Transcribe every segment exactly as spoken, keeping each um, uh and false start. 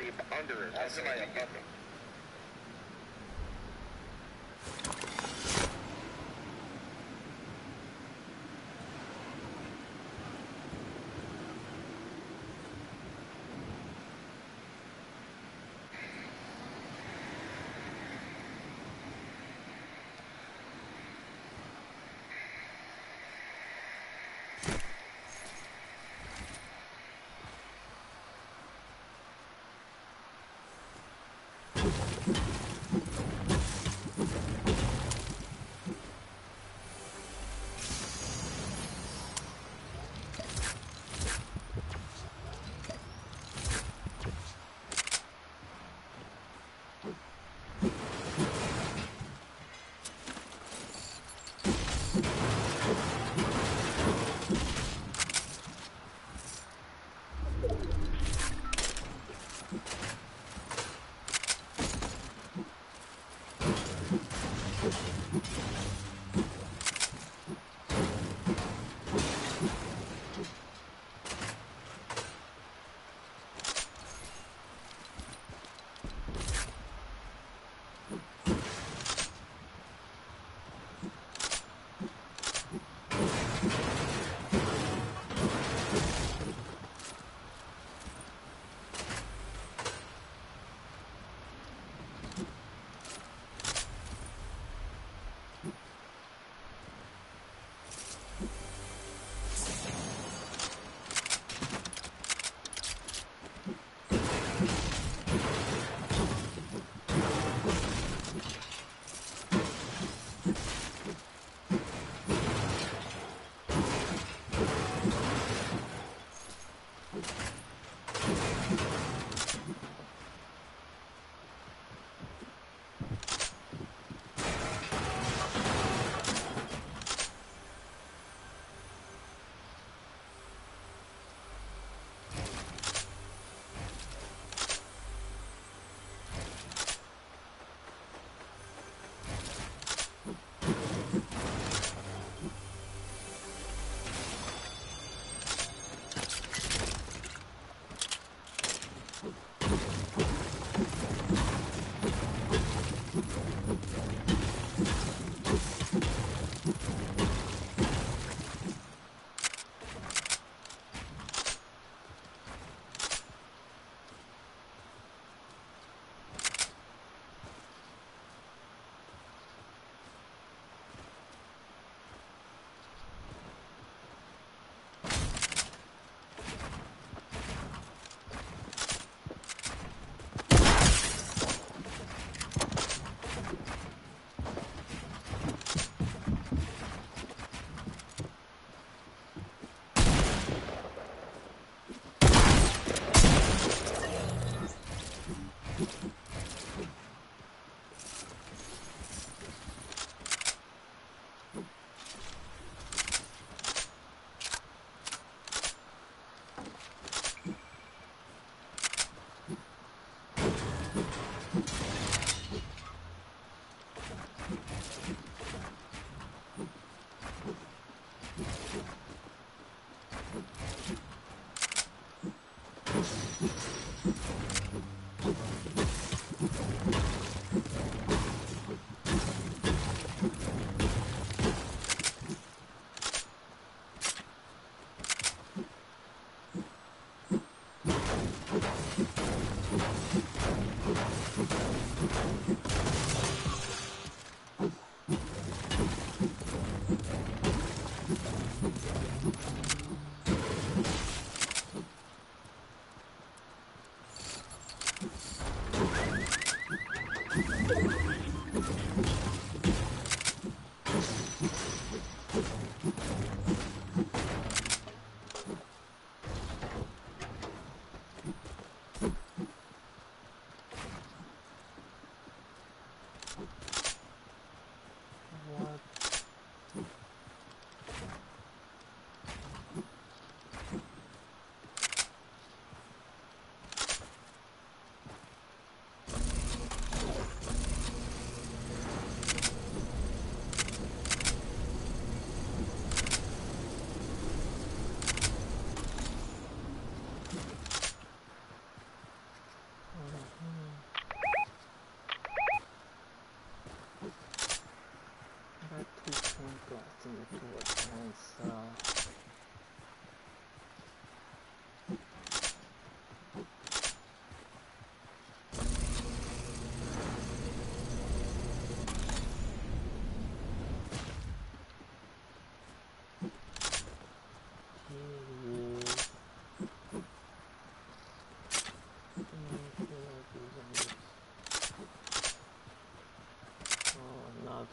somebody under it. That's somebody above me.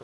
tuh.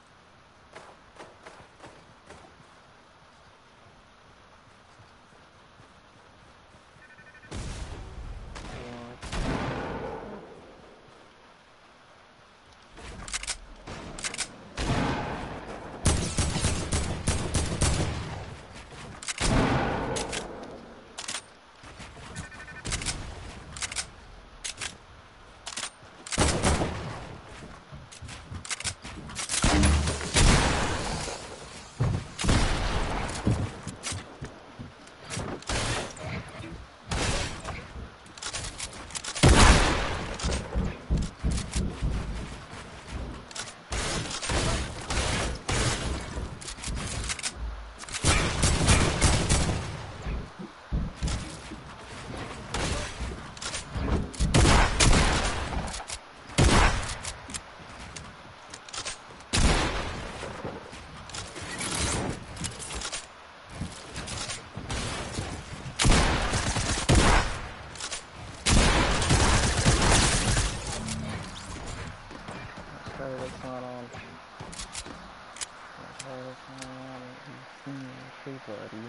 Buddy.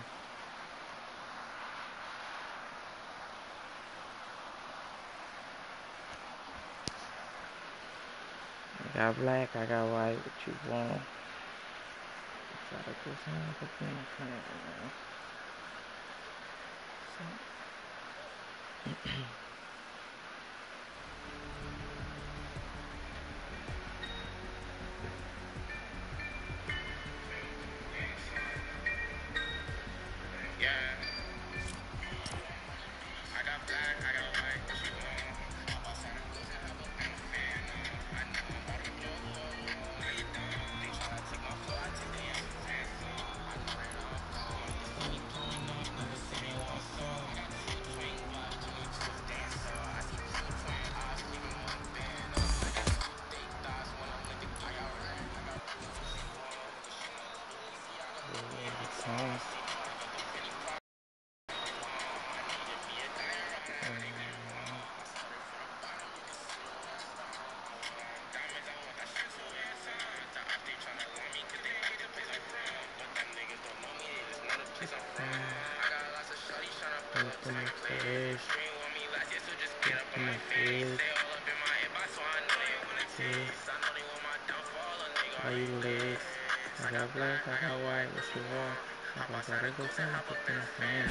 I got black, I got white, what you want? Try to do something right now. Why you legs? I got black, I got white, what you want? I got that go time, put them fans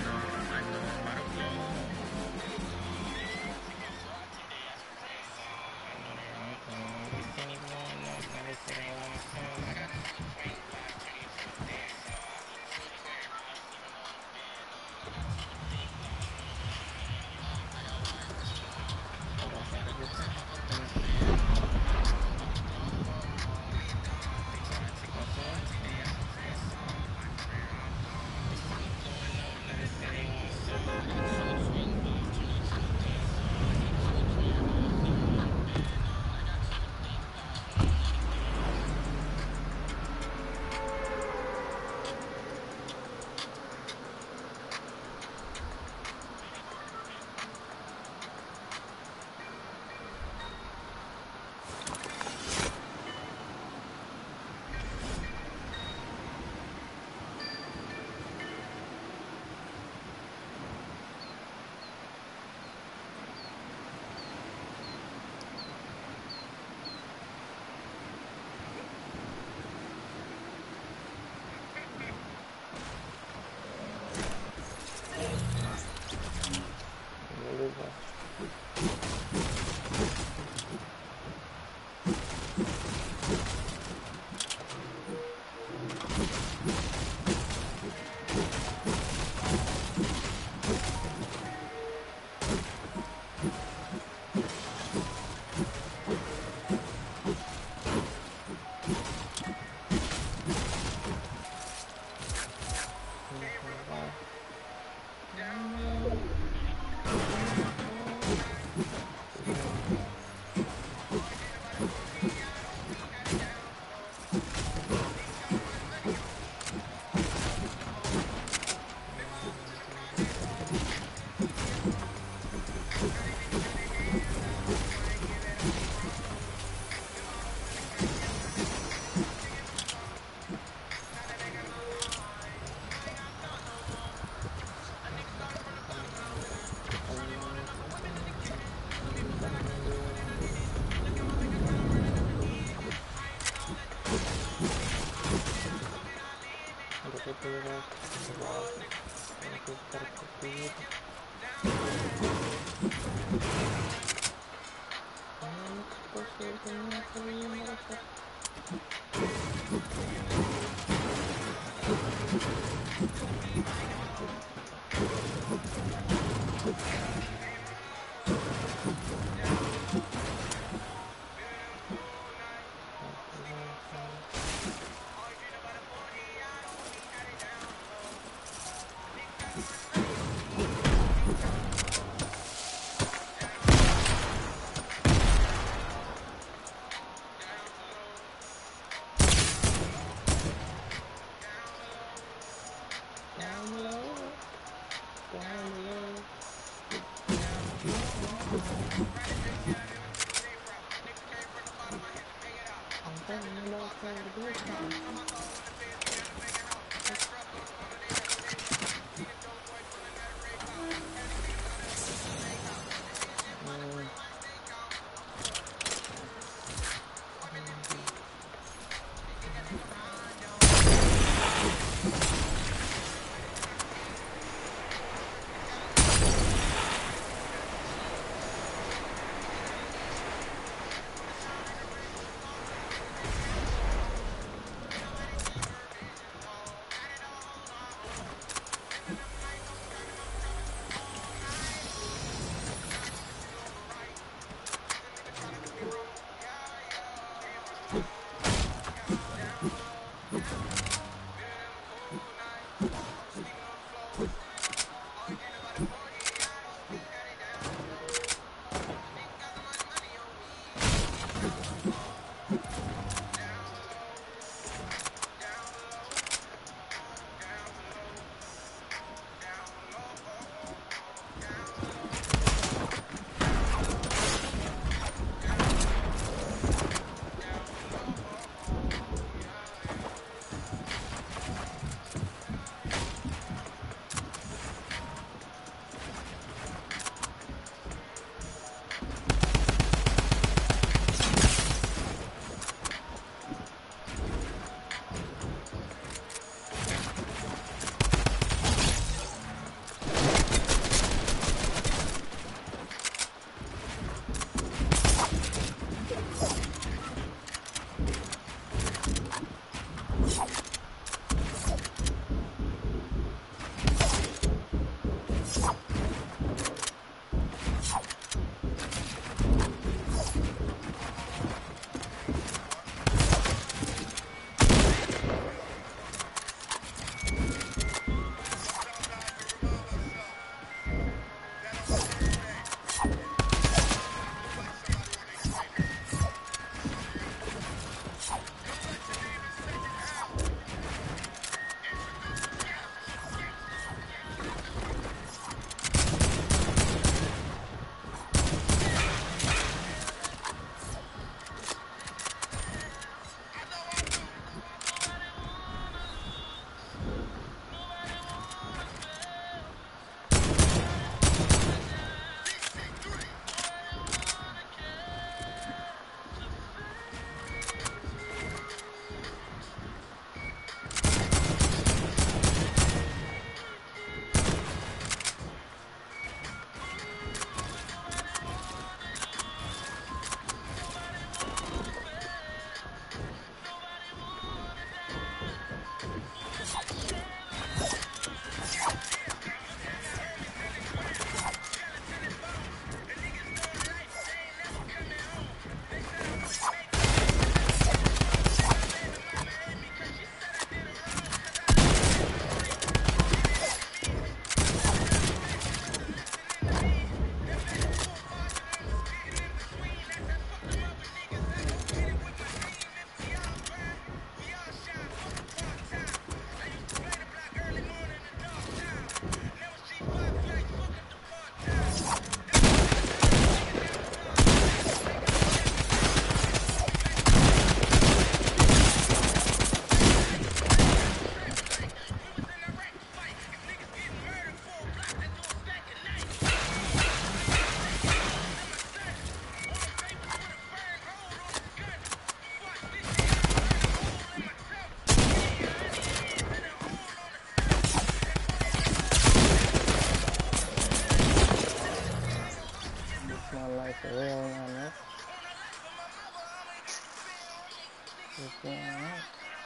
What's going on?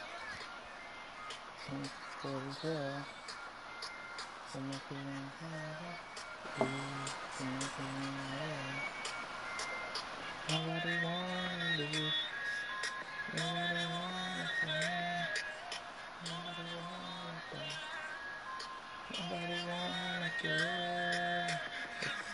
Can't really tell. So much is in hell. So much is in hell. Nobody wanna lose. Nobody wanna win. Nobody wanna die. Nobody wanna kill. It's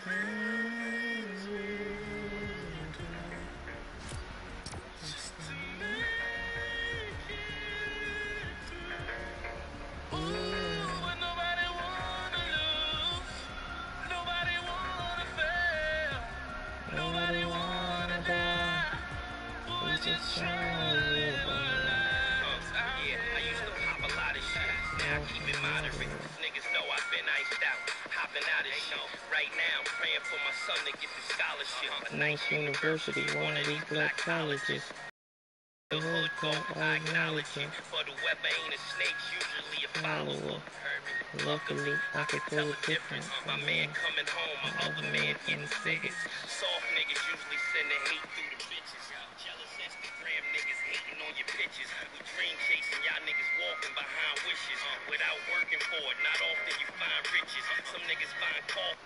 Nobody wanna die. We just trying to live a life. Yeah, I used to pop a lot of shit. Now I keep it moderate. Niggas know I've been iced out, hopping out of shit. Right now, I'm praying for my son to get the scholarship. A nice university, one of these black colleges. The hood code, I acknowledge it. But whoever ain't a snake, usually a follower. Luckily, I can feel it different. My man coming home, my other man getting tickets. Soft niggas usually send the hate through the bitches. Jealous Instagram niggas hating on your pictures. We dream chasing, y'all niggas walking behind wishes. Without working for it, not often you find riches. Some niggas find coffee.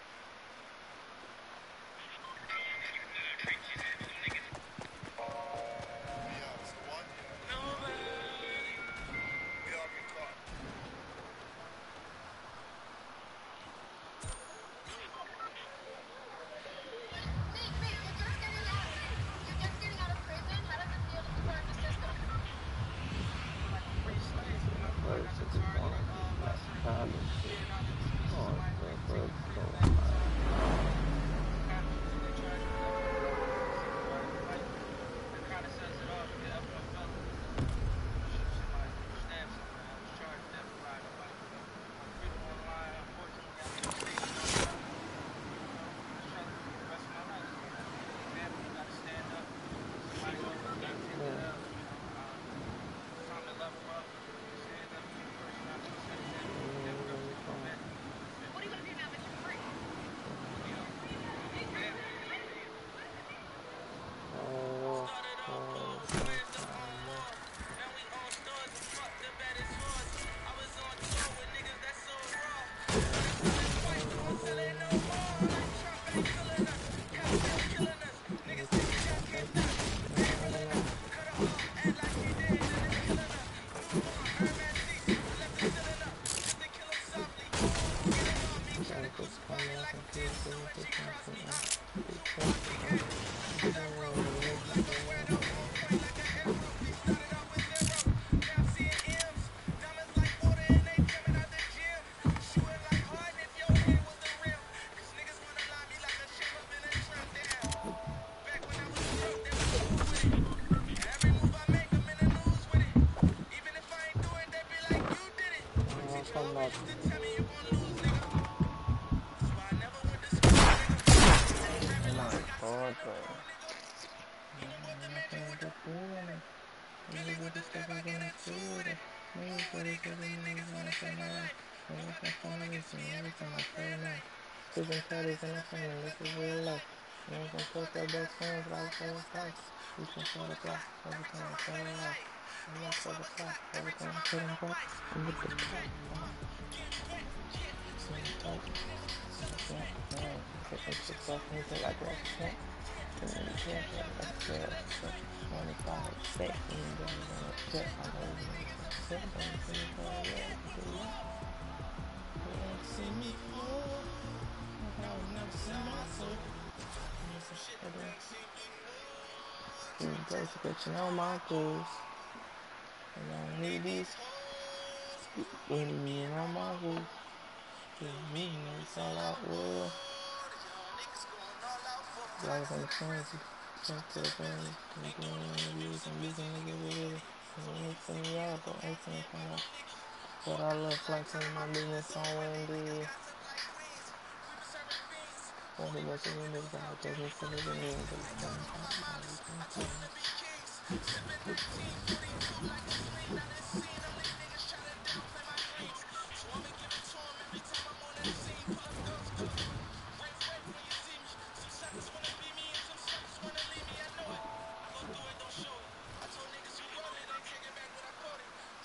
Prison parties in the family, this is real life. You ain't gonna post your best friends like for fight. Reaching for the block, every time I tell a lie. I'm up for the clock, every time I put them back. I'm with the clock. Taking six off anything like that. And then you can't get like twelve, twenty-five, six, and then you're gonna check. I know you're gonna check, but I'm saying for a while. See me fall. Just get you know my goals. And I need these. When me and all my goals. Give me no sell out world. Life ain't crazy. Jump to the brain. And then you can use a nigga with it. And anything y'all go anything kind of. But I love flexing my business somewhere in the. Well, he was in the guy, business in the name, but it's kind of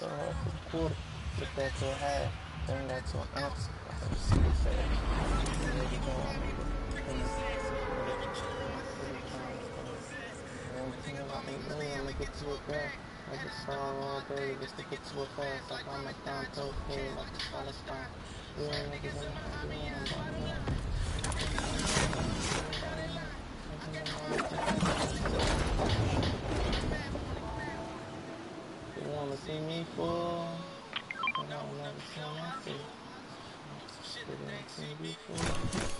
so hard for the quarter. Took that to a half, bring that to an ounce. Like a secret said. Nigga going, nigga. Finna, nigga. My city trying to come. One thing about them green, I'ma get to it fast. I just saw all day just to get to it fast. Like I'm a down postcode, like a solid stone. Real niggas in my idea, I'm about to run. You wanna see me fall? But I'll never see my face. You didn't see me before.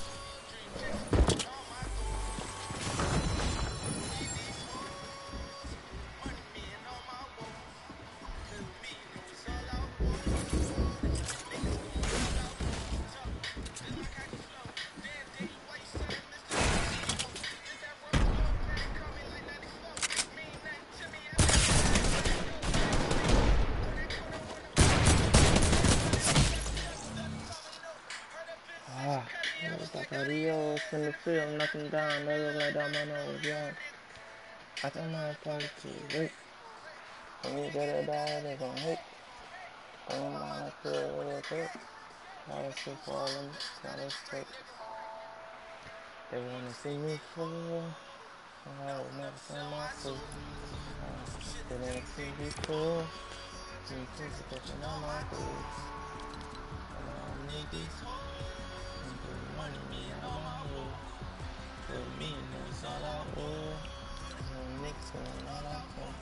Ah, Rio in the field, nothing down, they look like down my nose, yeah. I don't mind playing too late. When you get it down, they gon' hit. Don't mind if you're a little bit. Gotta sit for all them, gotta sit. They wanna see me fall. I will never see my face. They didn't see me before. You put the question on my face. And all niggas, and put money on my head. Put me in this all I wear. And niggas doing all I can.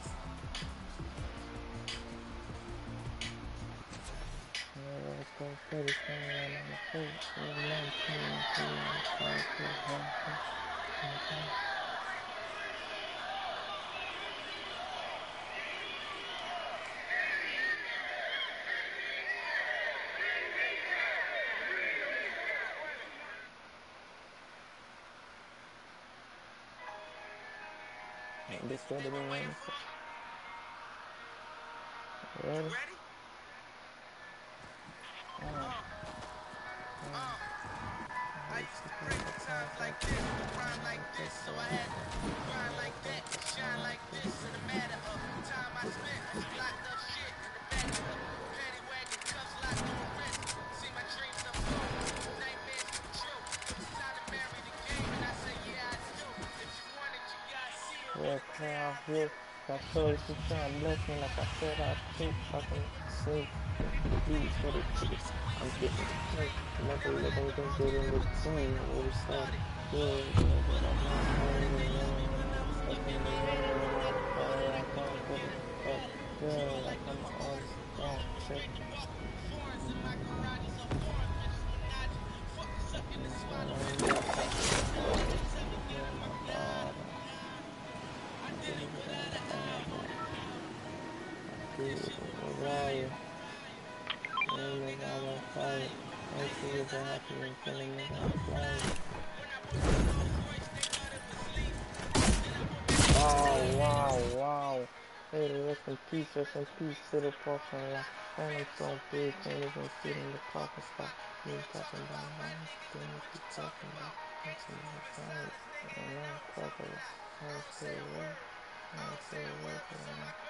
Let's go pretty coming on my face. And I'm coming to you. I'm trying to help you. Ain't this ready to win? Ready? Uh, uh, I used to play the times like this, grind like this, so I had to grind like that, shine like this, in the matter of time I spent, locked up shit in the back of the paddy wagon, cuffs locked on wrist, see my dreams unfold, nightmares come true, it's time to marry the game, and I say yeah I do, if you want it you gotta see it. Yeah, crowd here, got choice to try and bless me like I said I could, fucking sleep. These for the kids, I'm getting the plate. Never let them go get in the team. Where we start, yeah, yeah, but I'm not home. Stuck in the room, and I can't put it up. Yeah, like I'm an artist, don't check. That's why I'm here. Yeah, my father. I did it without an album. I did it with a royale. And the vibe on fire. Make sure you're happy and feeling it on fire. Wow, wow, wow. Hey, rest in peace, rest in peace to the parking lot. Man, I'm so big, can't even fit in the parking spot. Me talking about lines, then you keep talking about mixing my friends. And I'm talking about how I say what, how I say what, and I'm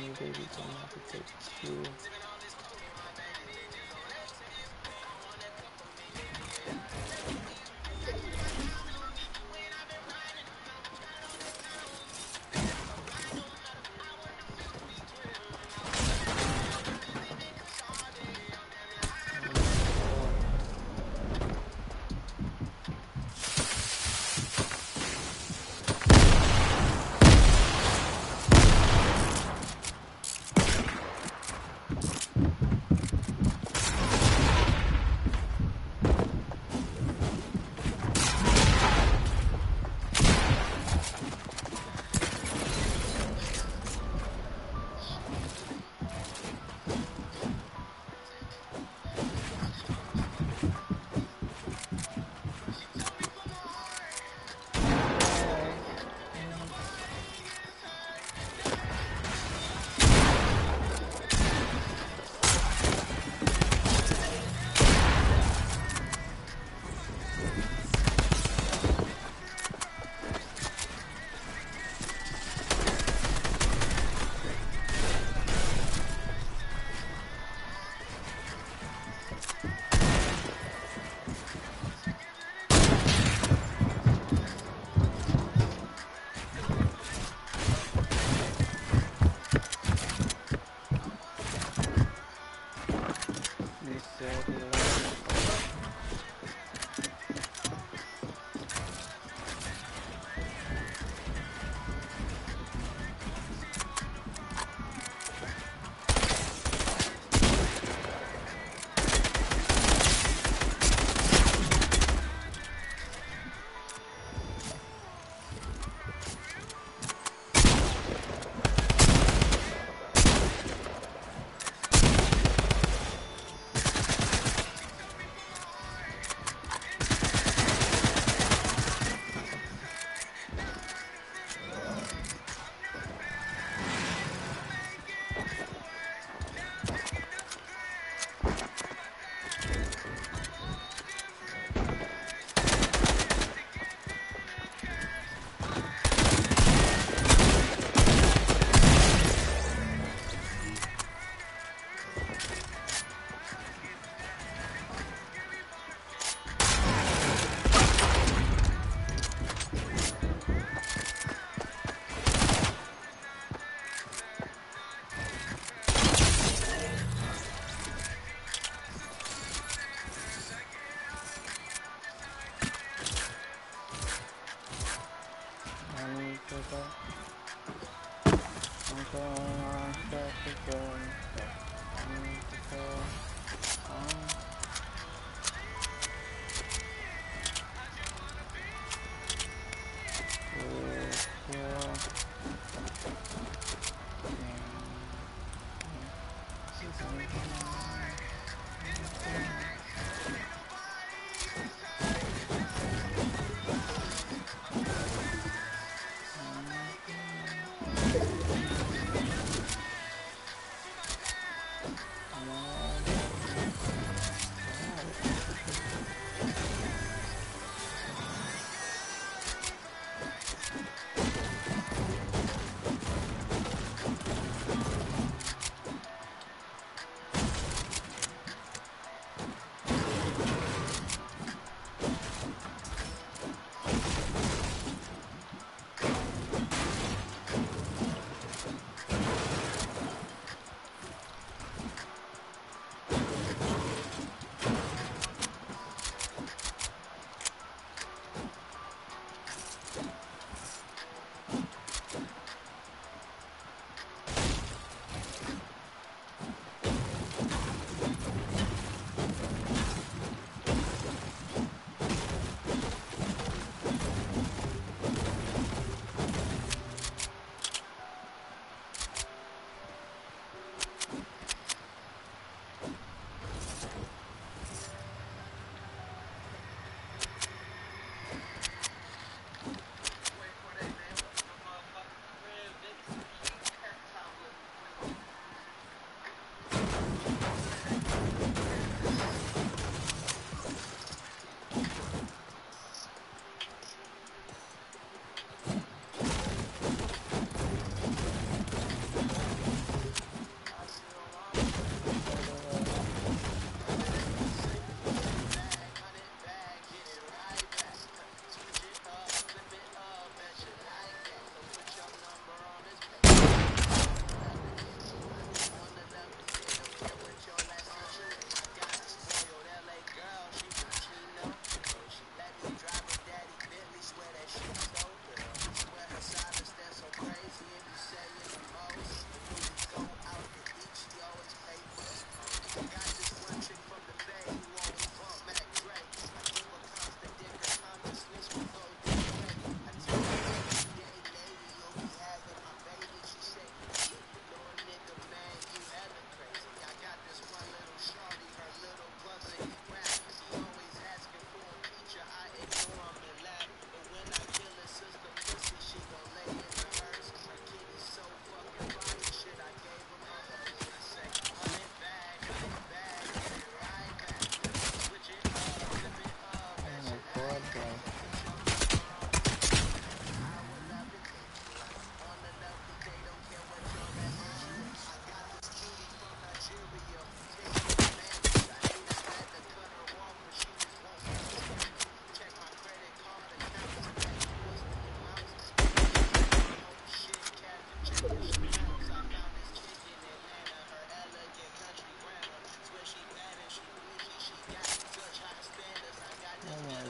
me, baby, come out to take you.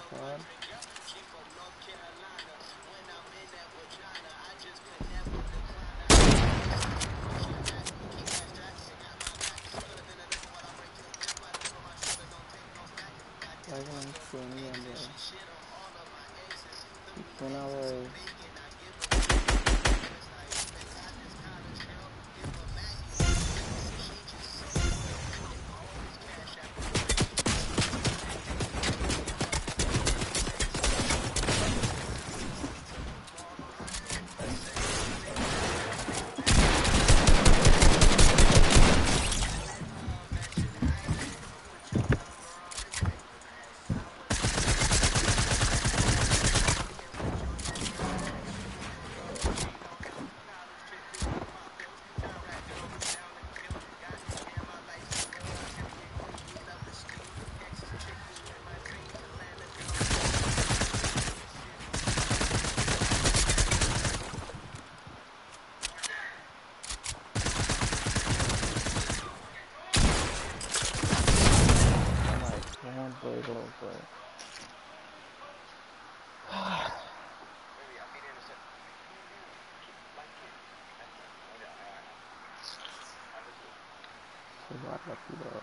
card. Why can't I see me on there? When I worry. Very low, bro. So what lucky though.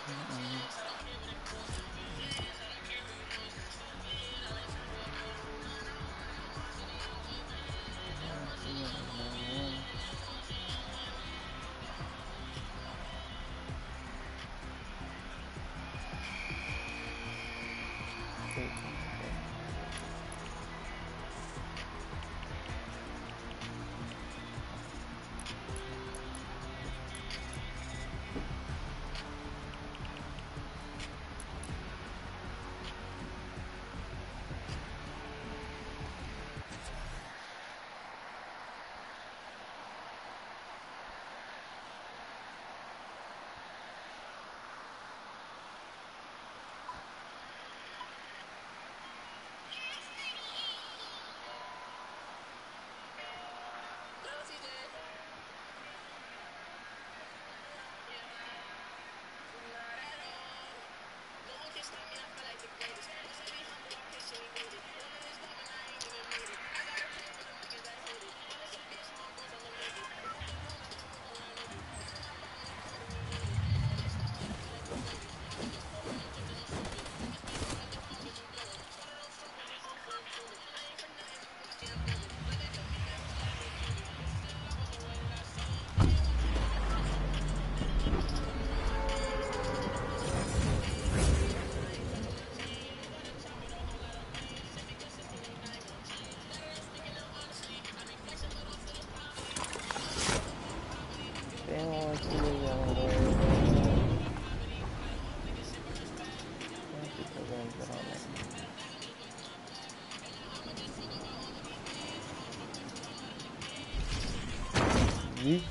Mm-mm. Yeah, she got a man. Six months ago. Damn, I want to see this young boy again. Damn, people gonna get on that. Yeet.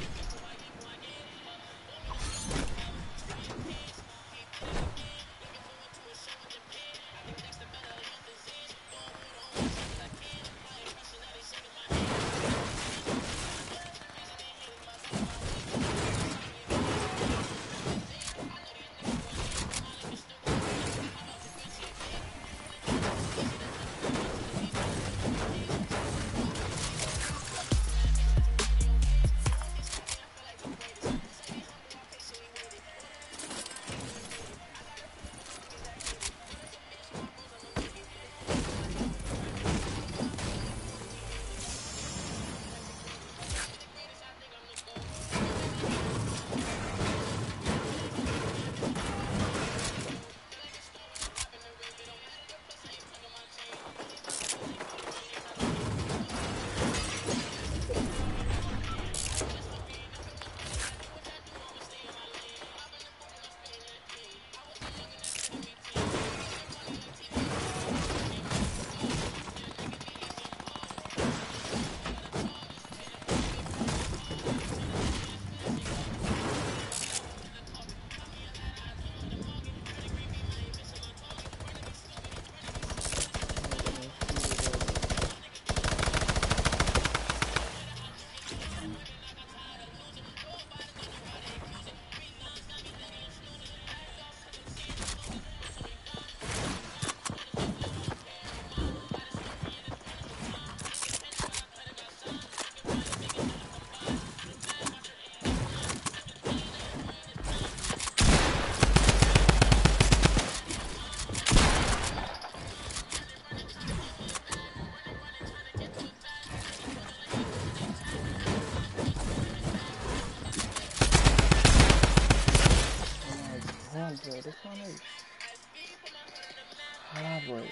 I'm gonna shoot it up. Oh my god, bro, this one is hard.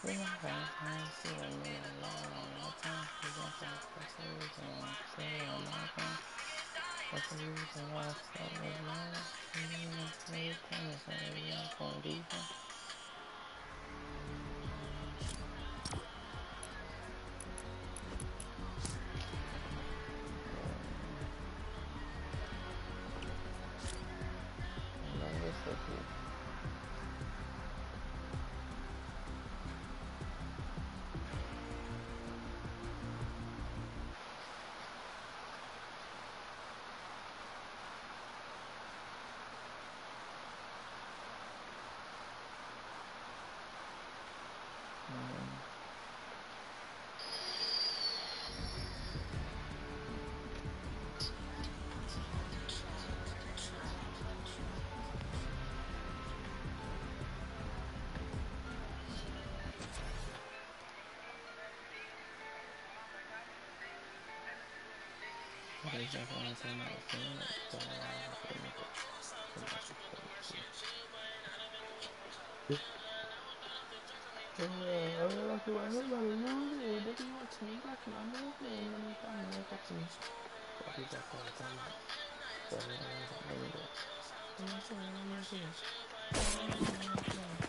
see my phone, I ain't see a minute, long, long, no time. You jump off the stage and sing on my phone. What the reason why I start with love? You know, every time it's on the young point defense. Don't get so cool. They jump on to my phone, so I have to make it so much crazy. Yeah, I don't like it when nobody lose it. They be watching me back in my movie and then they come and make up to me. What is that called? Time out. So I realize I'm in there. I'm not saying I'm not saying. I'm not saying.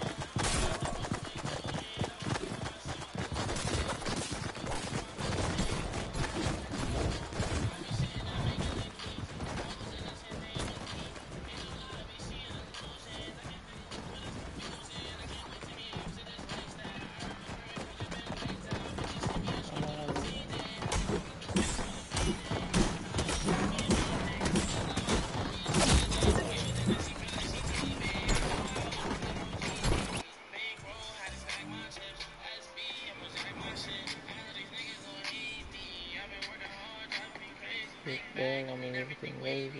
Big bag, I mean everything wavy.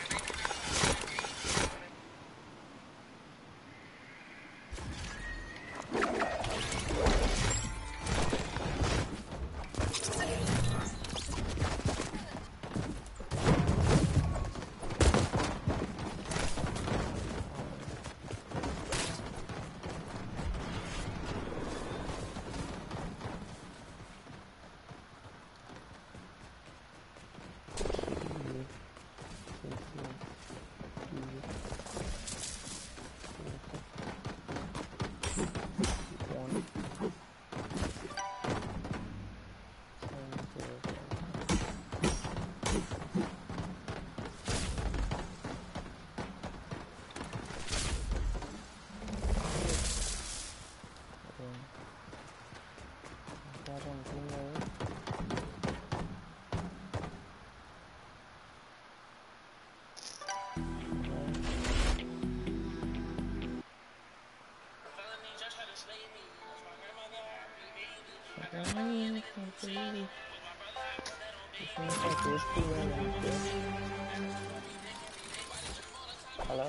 Hello?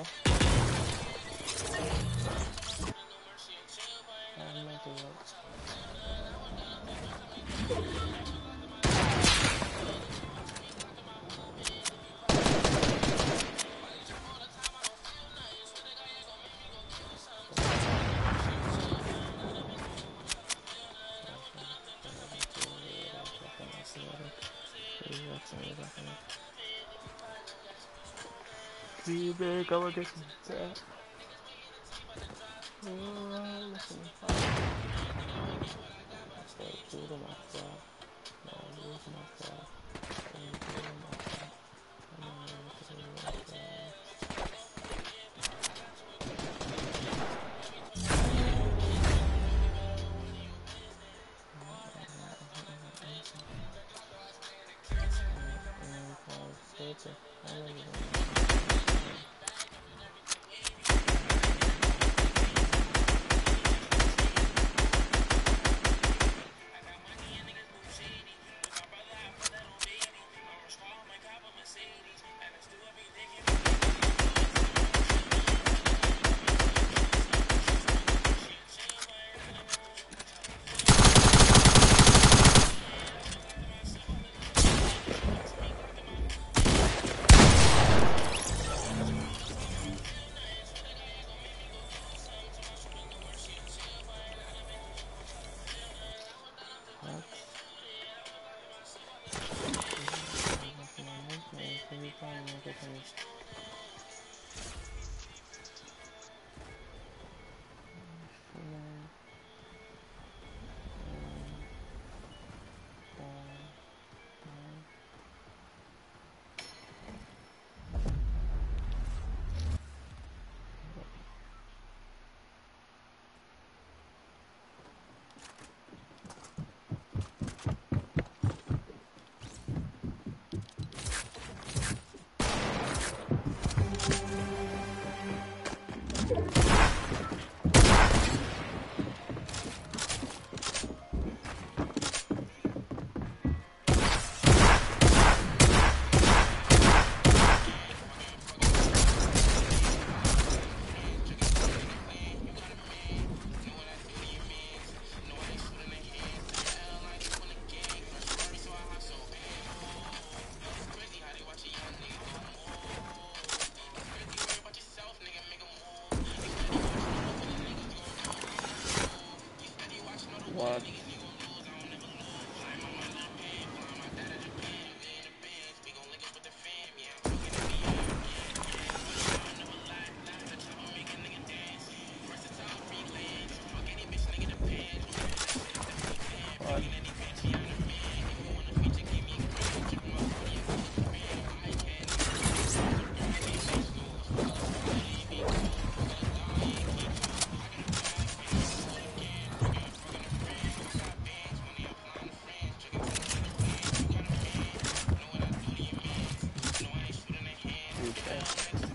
I'm not doing it. You better go and get some tap. Oh, listen to fire. I stay true to myself. Never lose myself. Stay true to myself. I'm not even true to myself. I know you don't. What? What? Okay.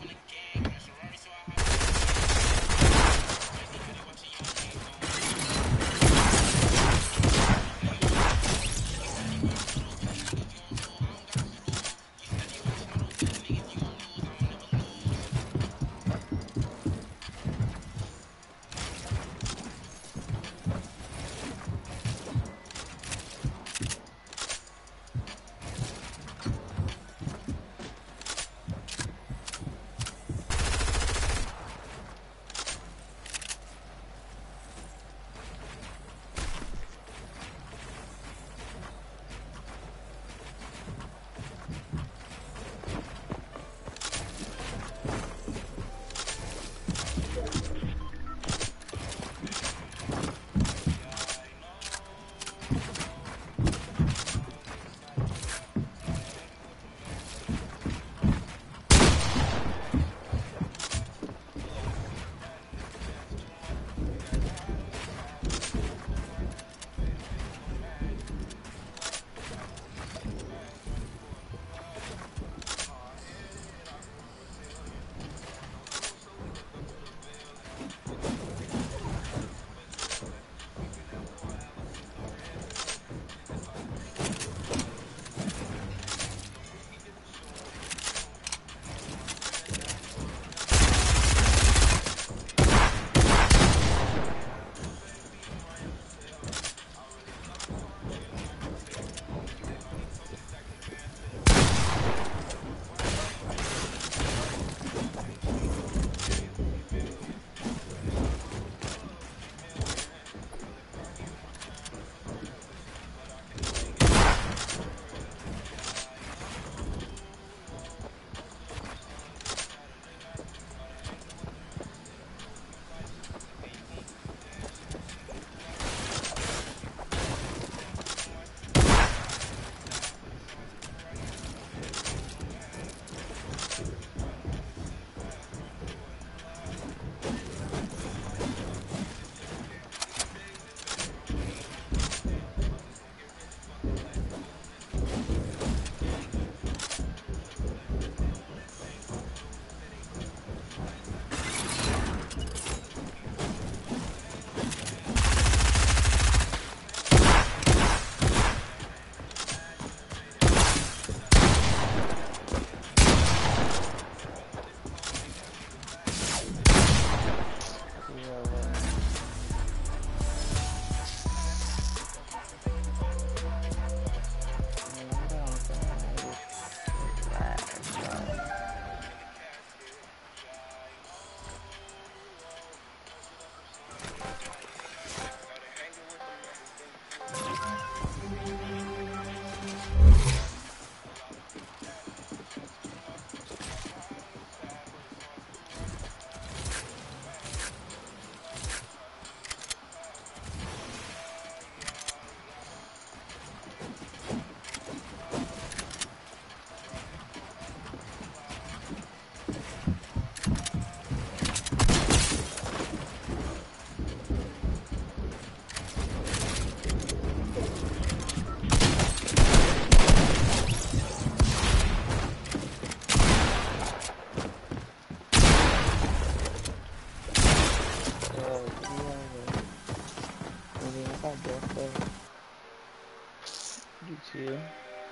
You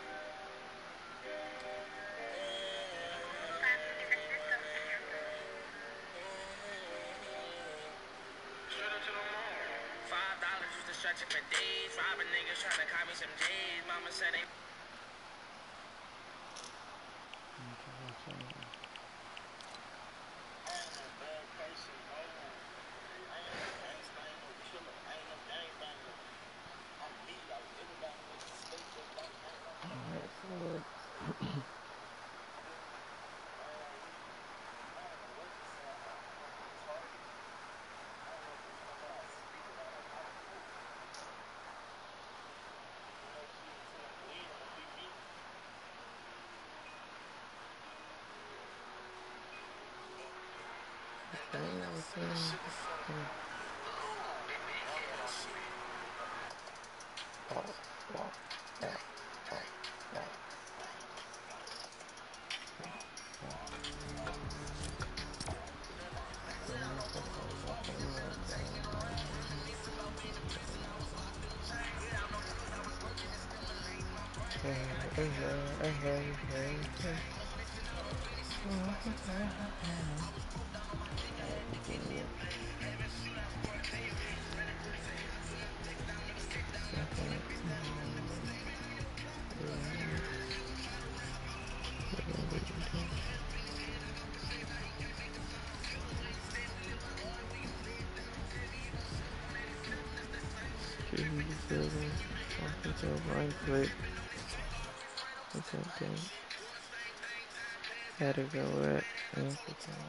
Five dollars used to stretch it for days. Robbing niggas trying to cop me some J's. Mama said they. I ain't never seen him. Okay. Oh, wow, wow, wow, wow, wow. Yeah, that's what I'm talking about, Security building. Don't pick up right click. What's that thing? Had to go at Amsterdam.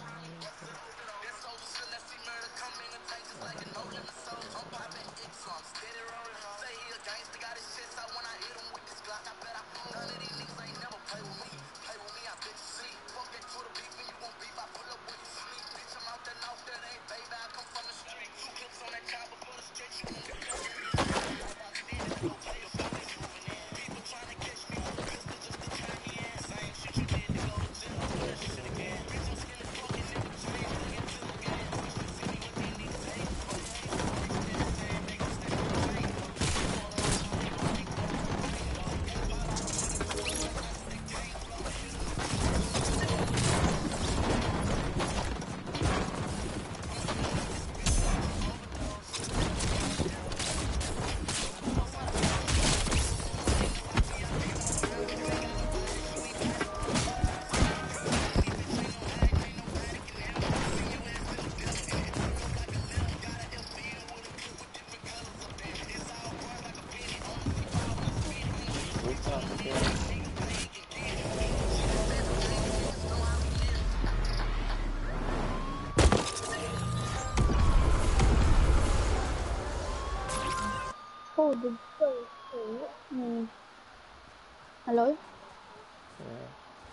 Oh, the oh, hmm. Hello? Yeah.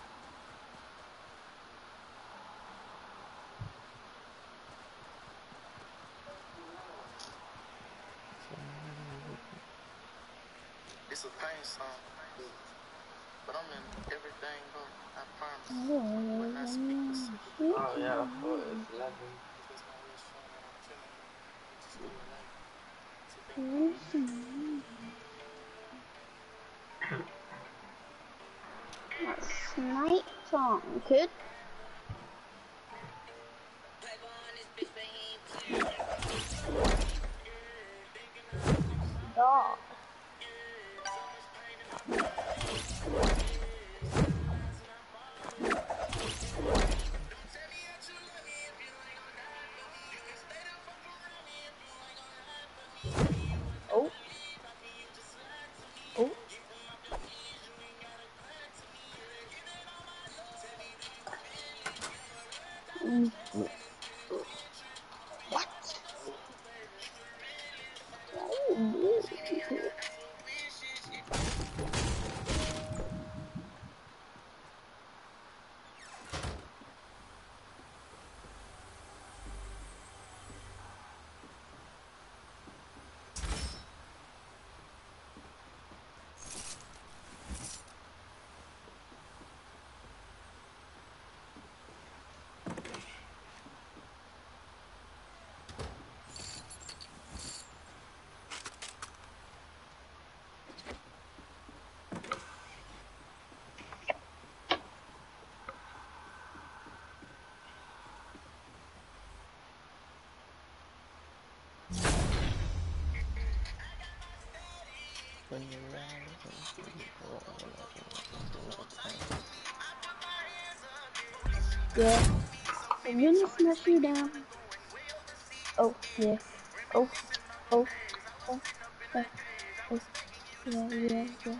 It's a pain song, but I'm in everything, bro. I promise. Oh, When I speak the secret, Oh yeah, I thought it's eleven. there's no real shame when I'm killing you. You just do it like to think that snipe song, kid. Dog. Oh. Oh. Mm. What? When you're right, Yeah. I'm gonna smash you down. Oh, yeah. Oh, oh, oh, oh, oh. Yeah, yeah, yeah.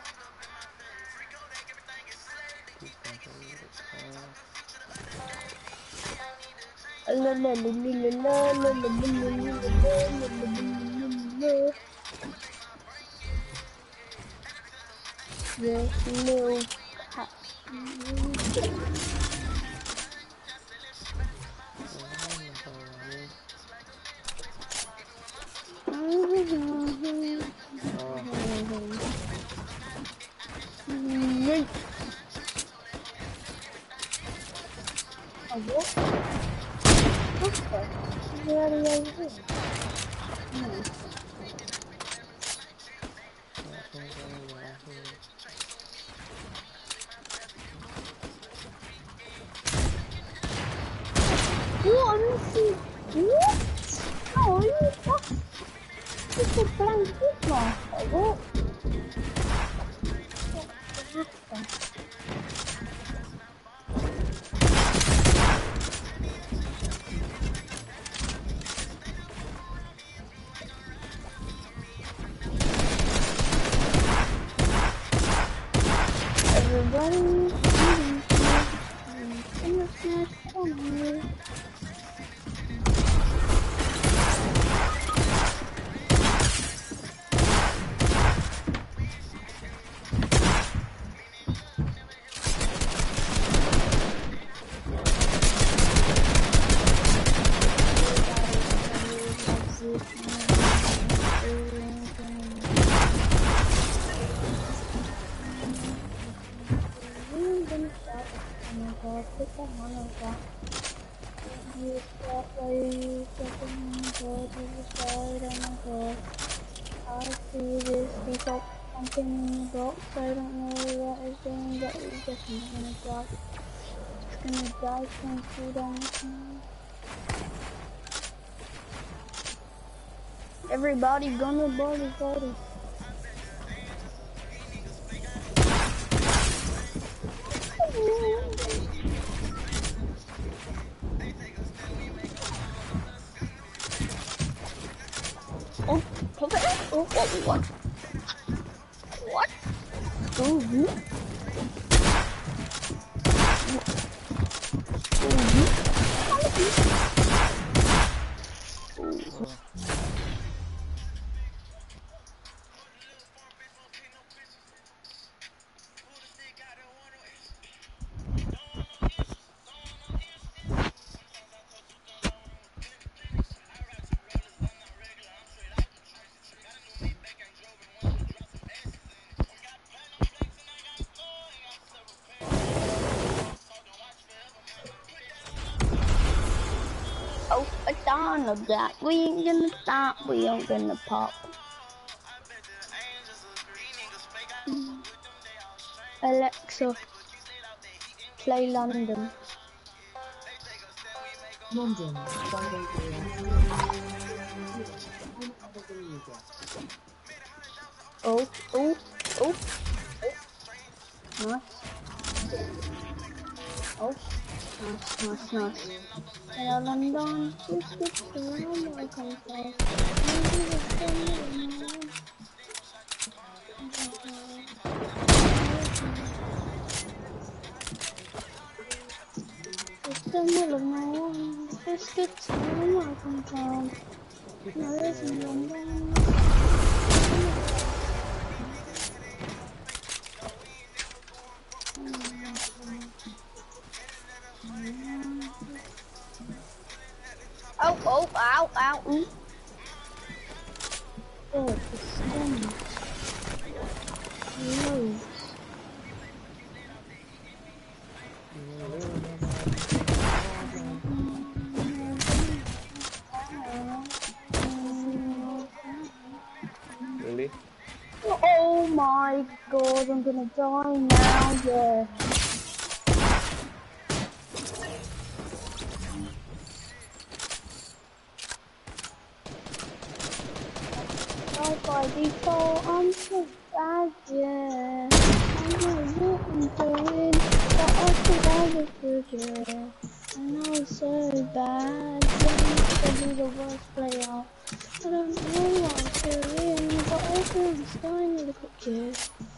La la la la la la la la la la la la. Yes, little cat. It's a blank mask. What? Everybody in the smash corner. Put the hammer back. You start by you second go to the side. Oh my god. I see this default pumpkin in the box. I don't know what it's doing, but it's definitely gonna die. It's gonna die from cooldown now. Everybody gonna body body. Oh, okay. Oh, what? What? What? Oh, you? Oh, it's on of that. We ain't gonna stop. We ain't gonna pop. Alexa, play London. London, Friday Oh, oh, oh. Nice. Oh, nice, nice, nice. Hello, London. Biscuits around my control. It's the middle of nowhere. Biscuits around my control. Now listen, London. Oh, oh, ow, ow, ooh. Oh, the stones. Loads. Really? Oh my god, I'm gonna die now, yeah. Oh, by default, I'm so bad, yeah. I know what I'm doing, but I think I was good, yeah. I know it's so bad, yeah, I'm gonna be the worst player. I don't know what I'm doing, but I think I'm starting with a quick, yeah.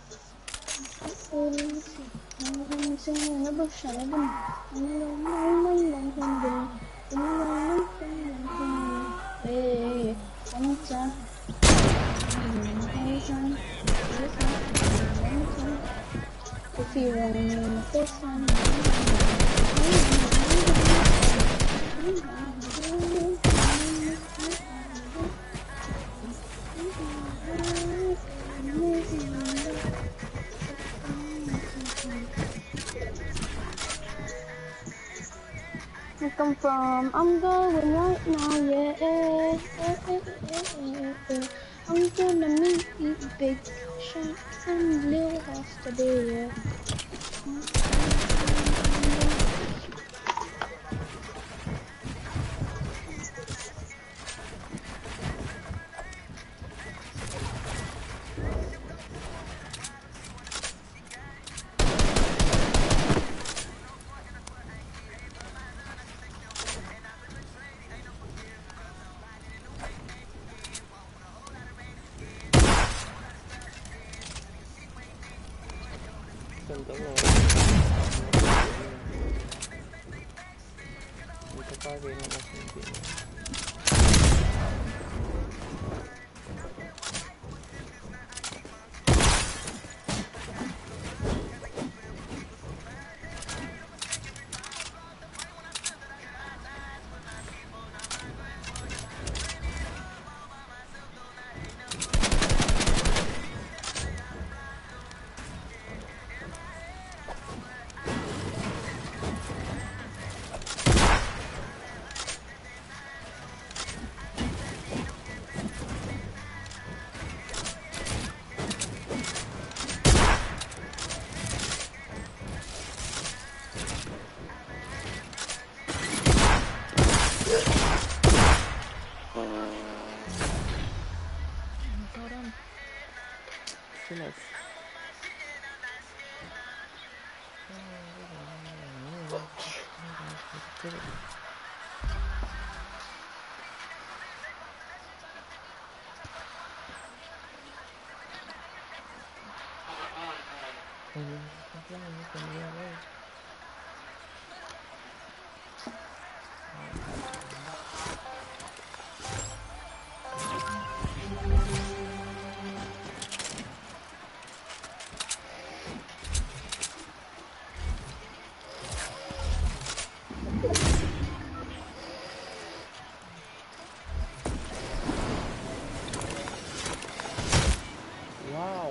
I'm singing in the bush, and I'm going hey, one time. If you want me in the first time, I come from, I'm going right now, yeah. I'm gonna meet Big Shank and Lil Hosta Bear. the Lord. Muito paguei no negócio. Nice. Wow.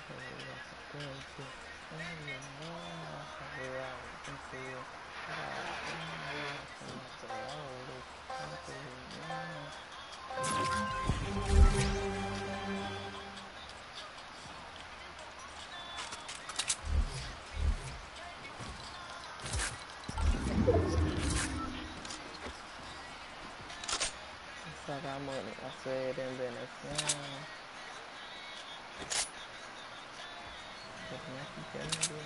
Sacar money, I said in Venezuela. But Nike can do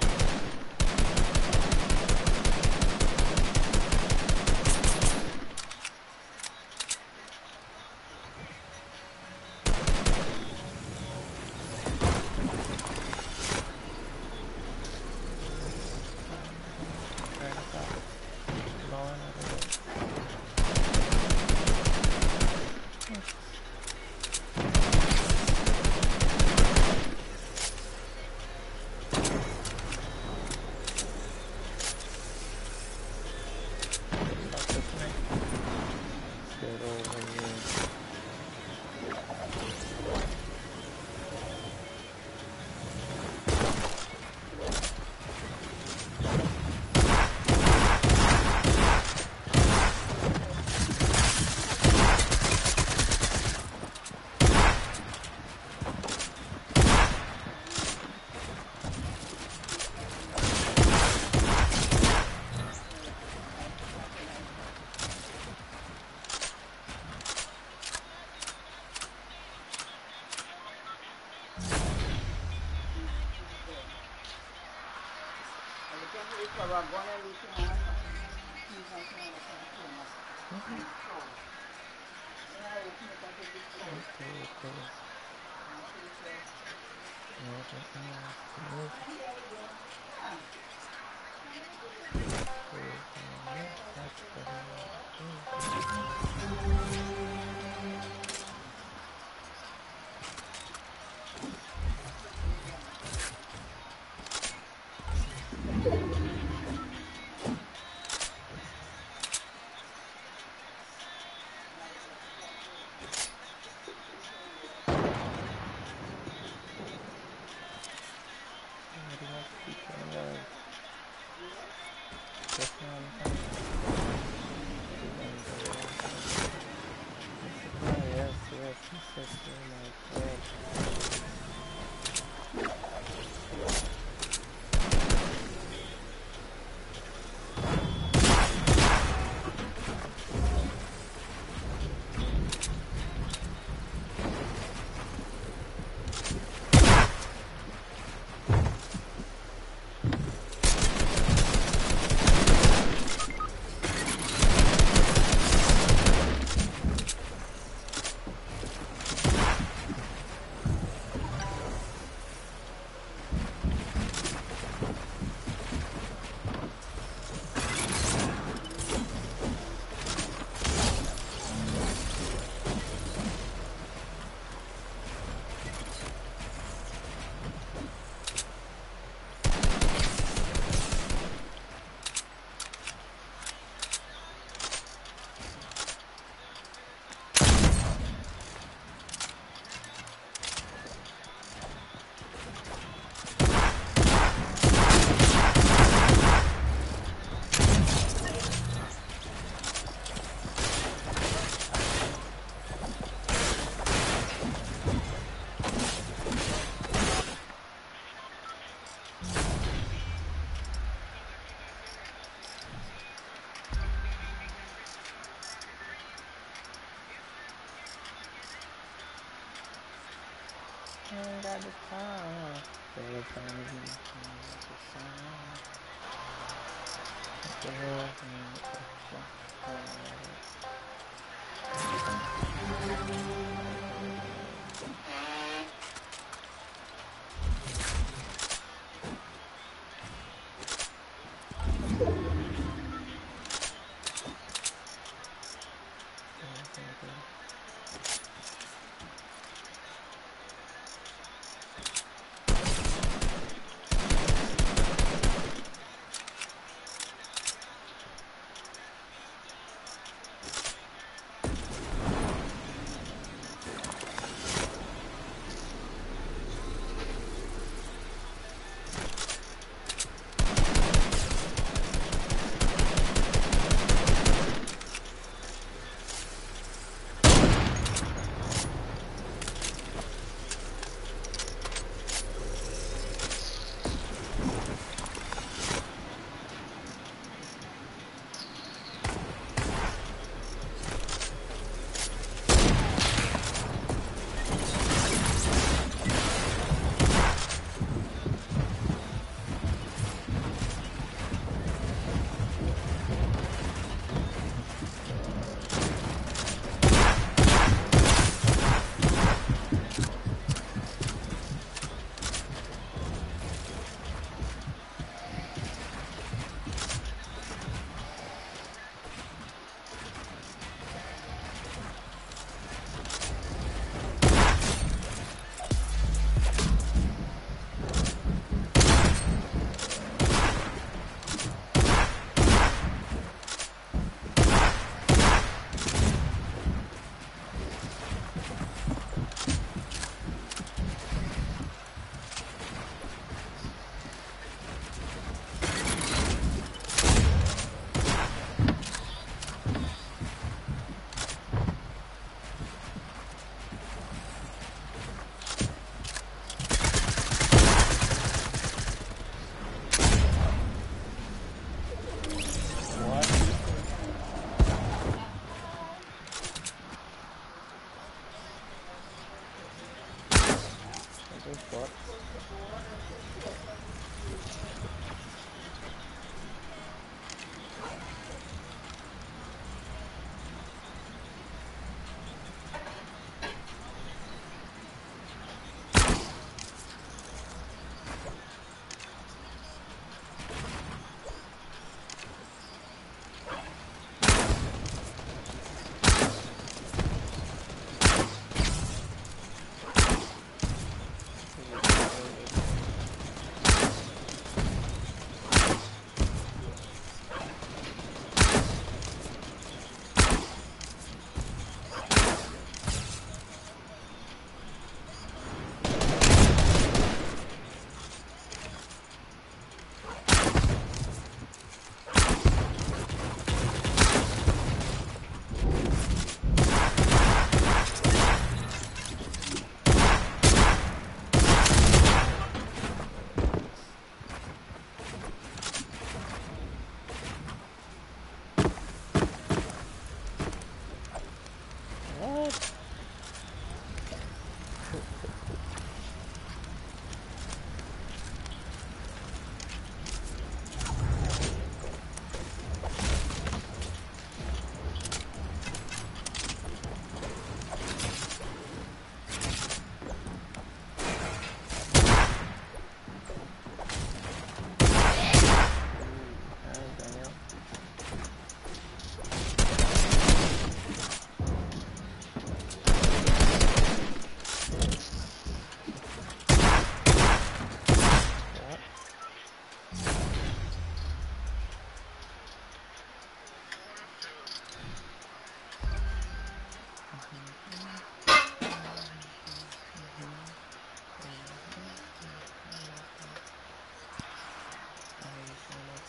got the time. Better find me the song. What the hell?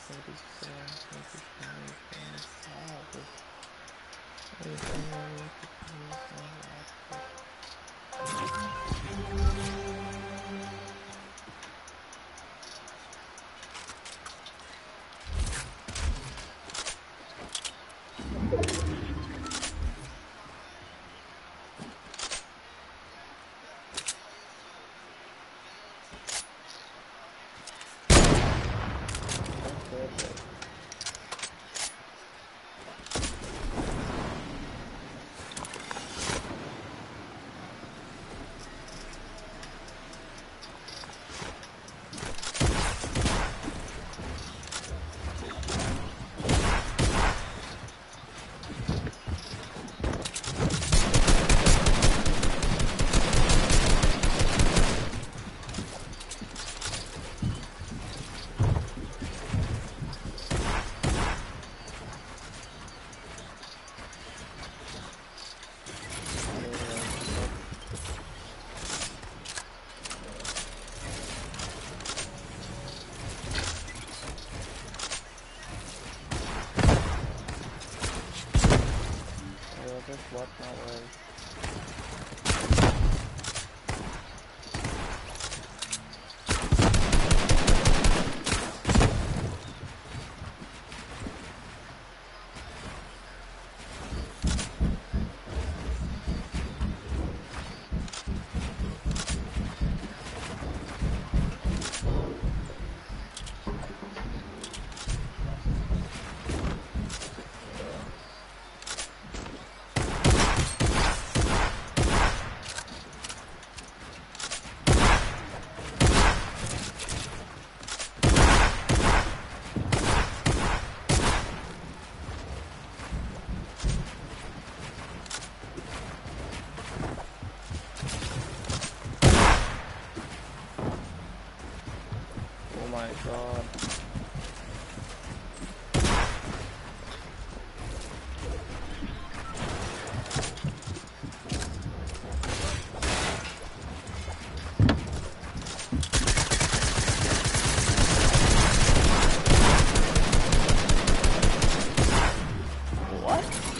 forty-seven, twenty-seven, twenty-five. Anything to use on laptop. Just watch my words. Oh my god. What?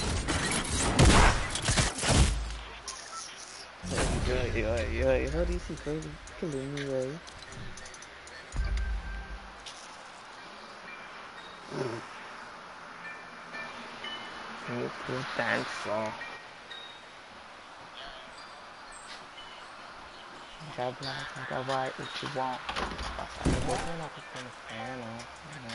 Yo, yo, yo, yo, this is crazy. Killing me, right? Thanks, song. Grab like, grab right if you want. I'm looking at the fan off.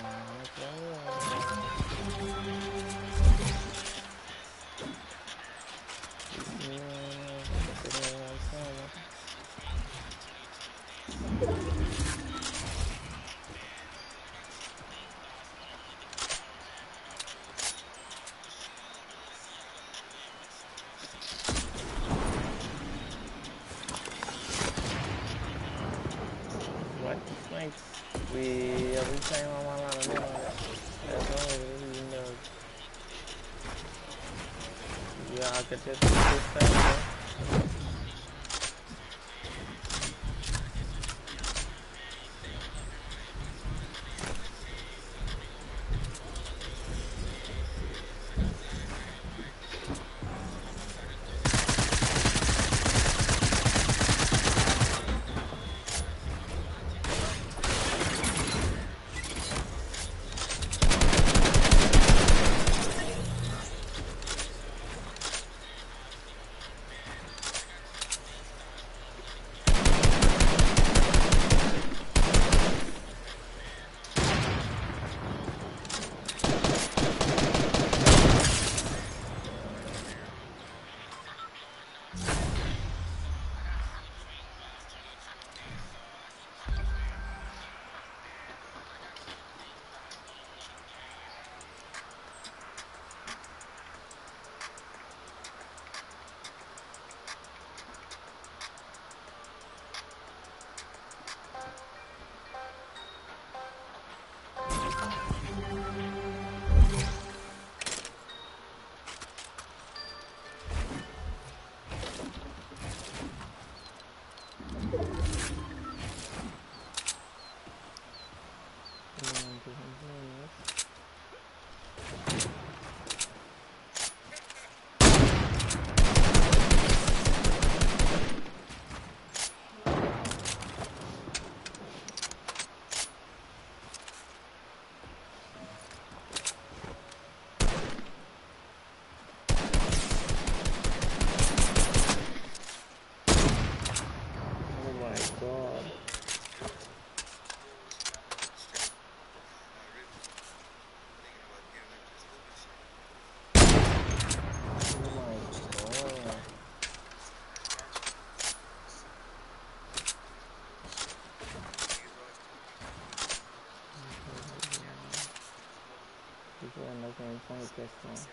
What snipes? We every time I'm on a minute. That's all you know. Yeah, I could just this time. This is no game phone test on.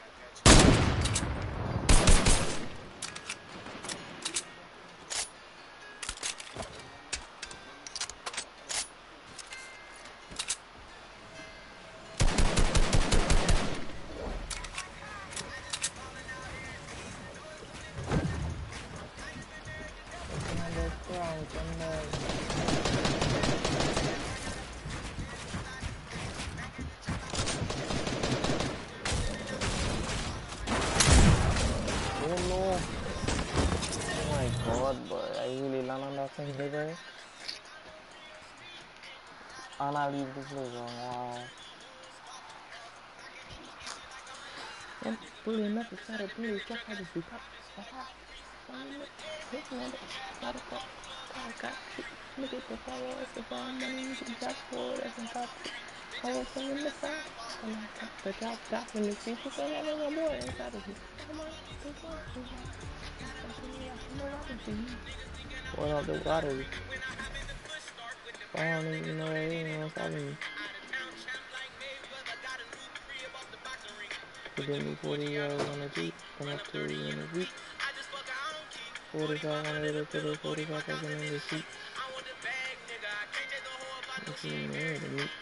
Number strong, somebody. Oh no! Oh my god, boy! I really land on that thing, baby. And I leave this place, wow. And bully enough to start a bully, drop out of the top. Some hitting at it. Got a cut. Got a cut. Look at the power of the bomb money you can drop forward as a top. I was in the south. And I got the drop top in the future, so I got more inside of me. Come on, big one, big one. Something like no water to you. What are the waters? I don't even know anything else out of me. Give me forty yards on the Jeep, come up to you in a week. forty-five on the way to the forty-five thousand in the seat. If you married to me.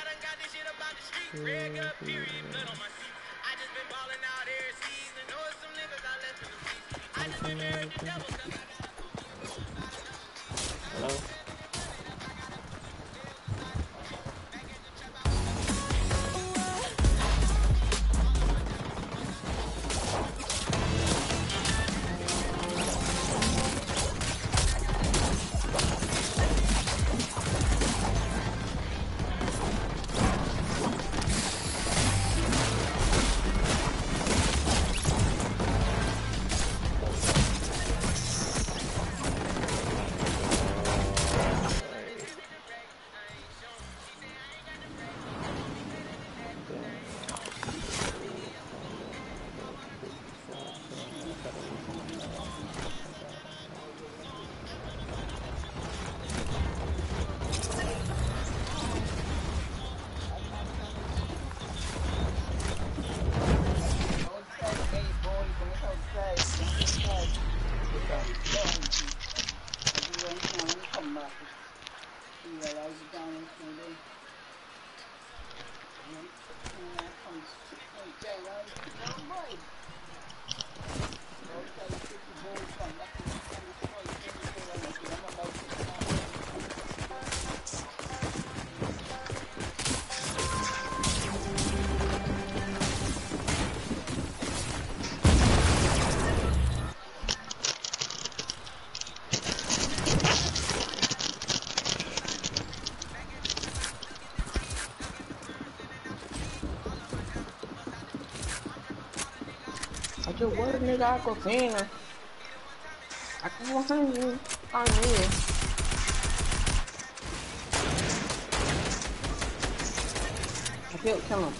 Hello? I just work, nigga, I go cleaner. I can go hungry. I'm here. I killed him.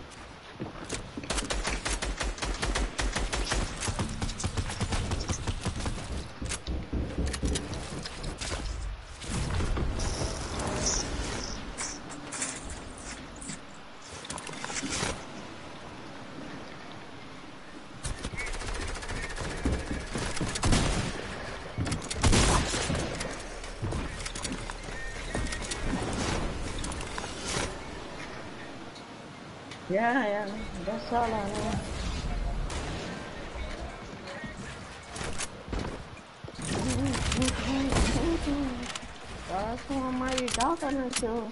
Yeah, yeah, that's all I know. That's what I'm already talking to.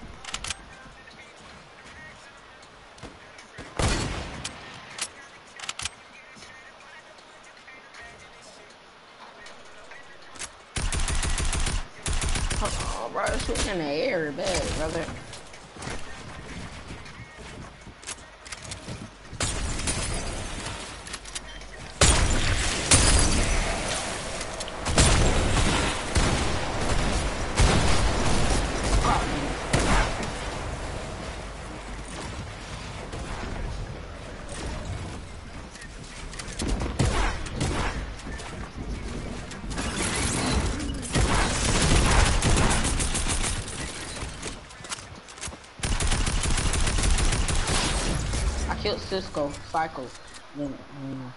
Oh, bro, it's shooting in the air, bad, brother. killed Cisco, Psycho. Then, mm.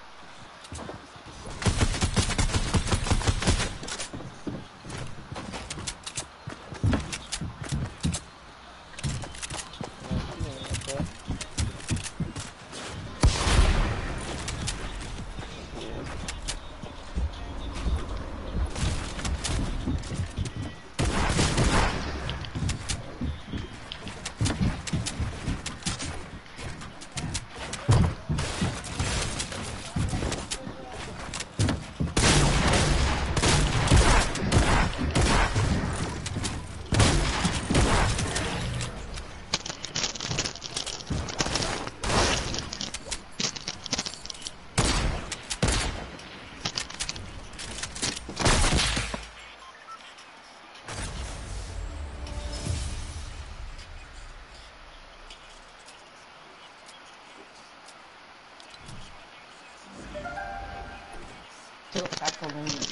No, she ain't up there. Yeah. Killed Psycho.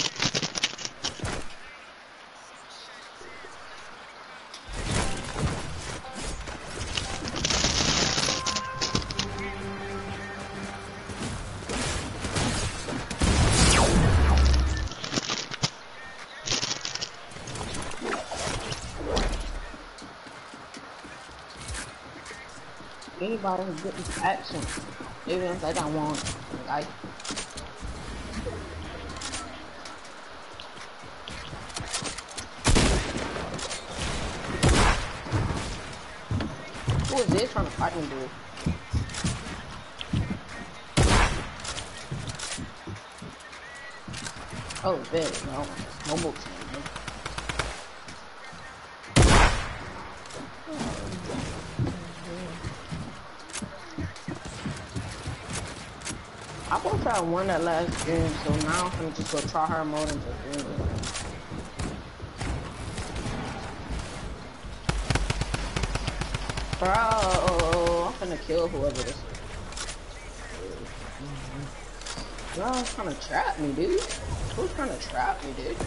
Anybody who's getting action, even if they don't want it, like. Who is this trying to fight me, dude? Oh, bet, no, mobile team. I want to try to win that last game, so now I'm gonna just go try her mode and just win it. Bro, I'm gonna kill whoever this is. Y'all trying to trap me, dude. Who's trying to trap me, dude?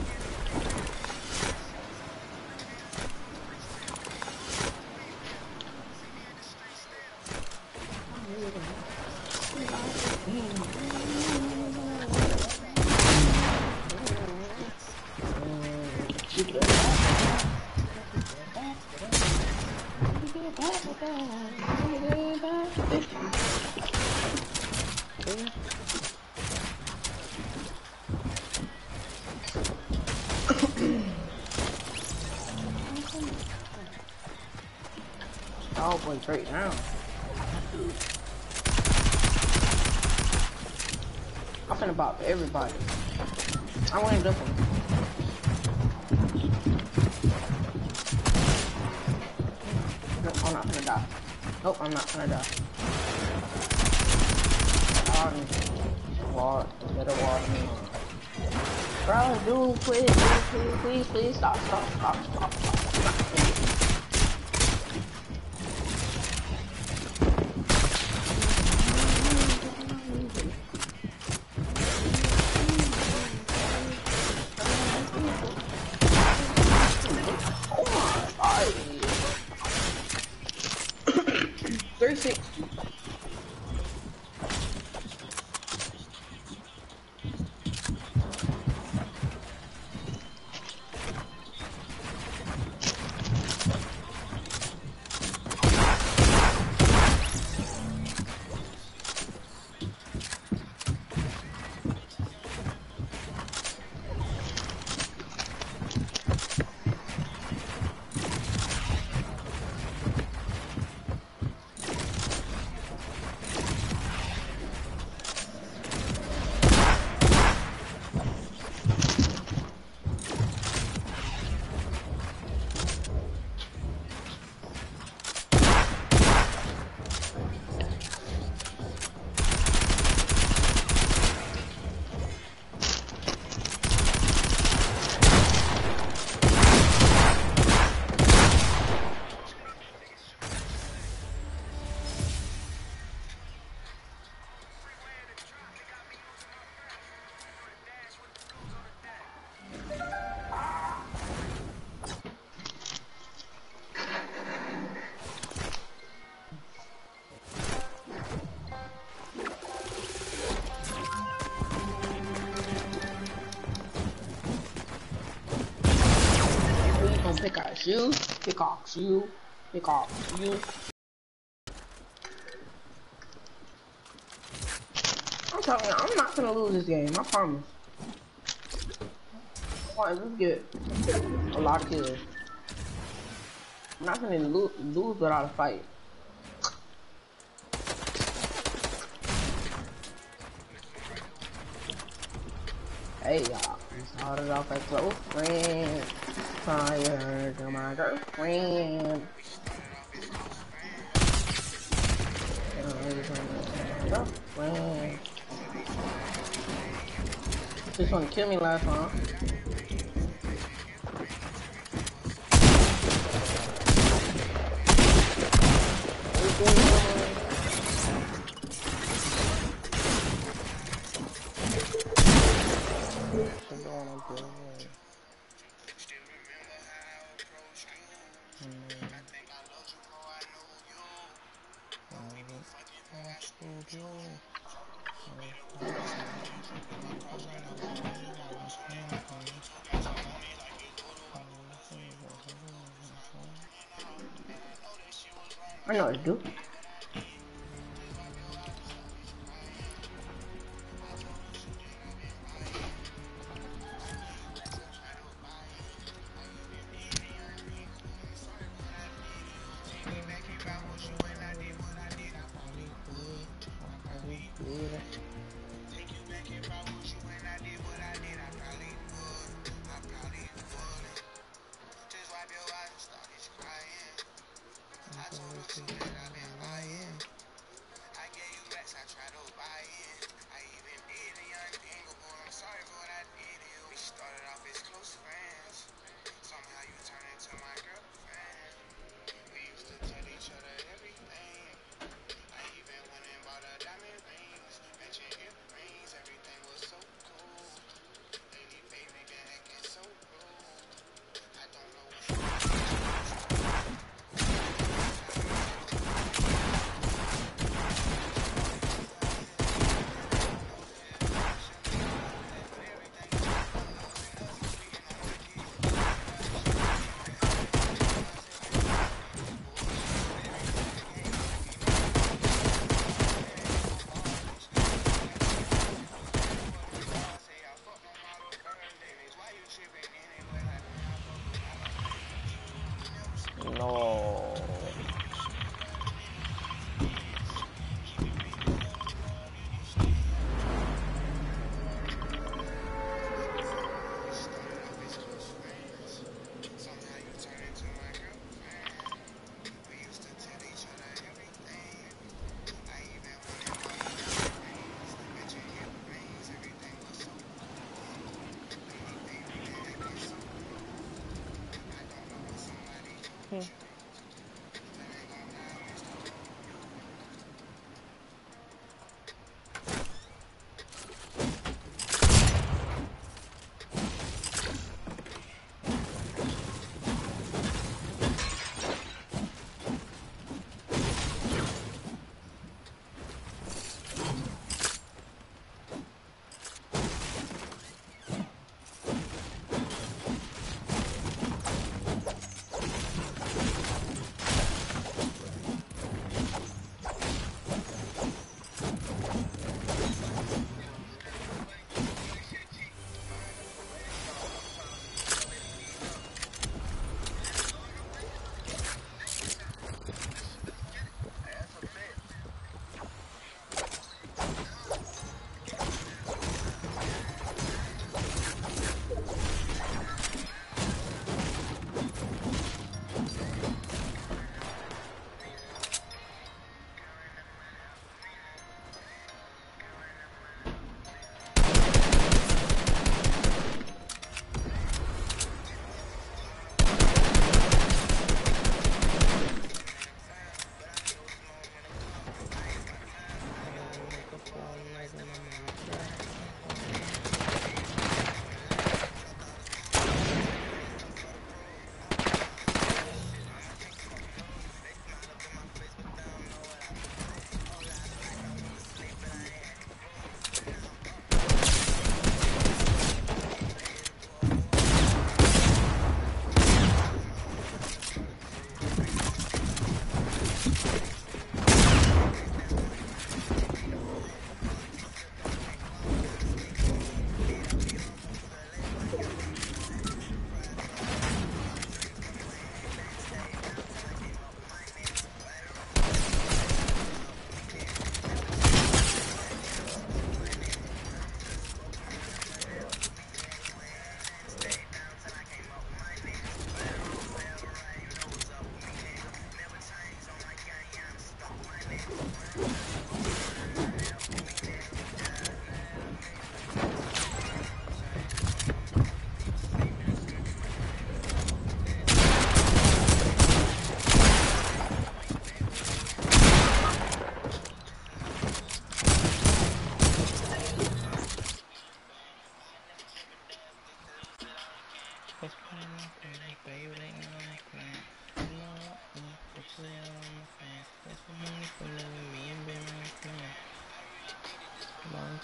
Oh boy, straight down. I'm finna bop everybody. I want this one. Nope, I'm not gonna die. Nope, I'm not gonna die. Um, wall, better wall me. Bro, dude, please, please, please, please, please, stop, stop, stop, stop, stop, stop. three sixty. Pickaxe you, pickaxe you, pickaxe you. I'm telling you, I'm not gonna lose this game, I promise. I want to get a lot of kills. I'm not gonna lo lose without a fight. Hey y'all, we started off as close friends. Prior to my girlfriend. Girlfriend. Just wanna kill me last time. I know what to do.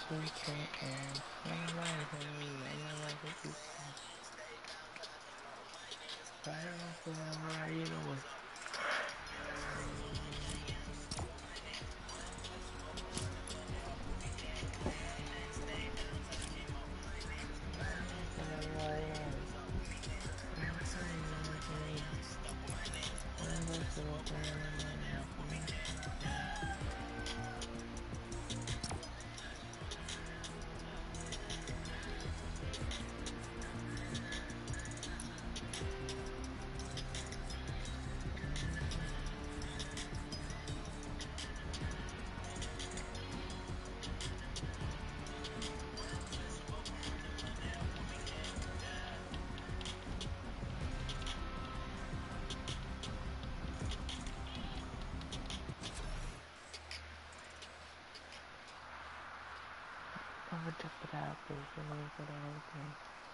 Secret and sunlight, hey, I'm not like a beacon. Fire, fire, you know what? I'm gonna check it out, please. I'm gonna put everything.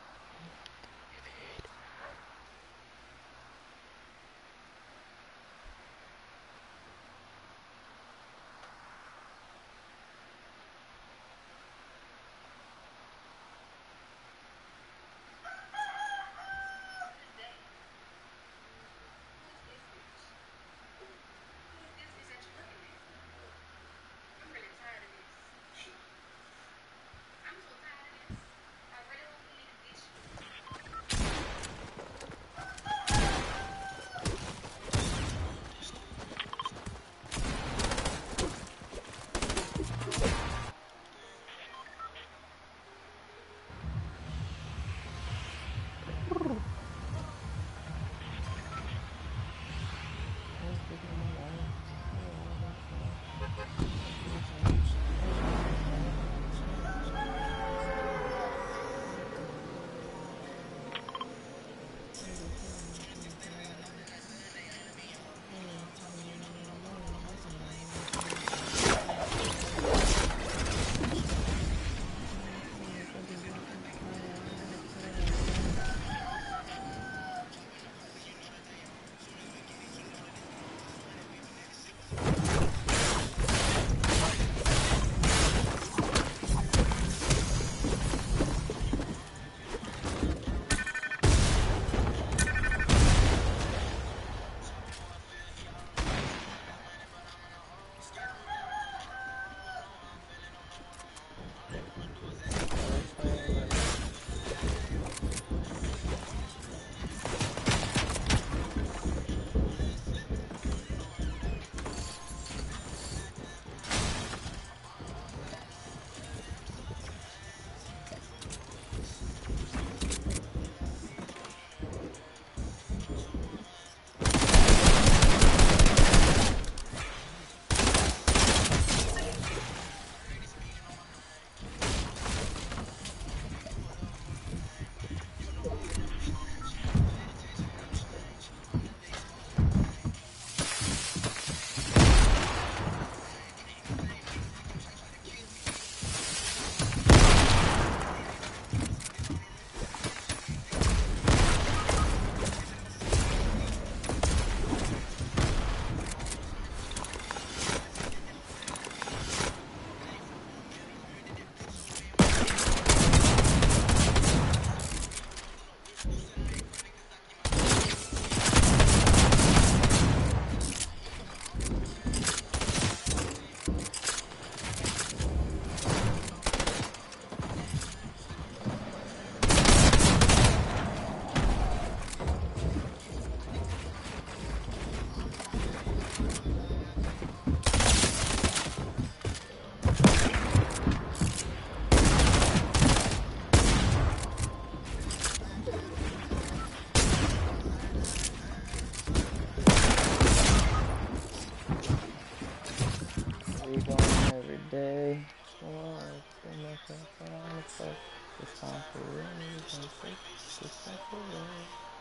Every day. Oh, so much I put on the post. It's time for real niggas and fake. It's time for real.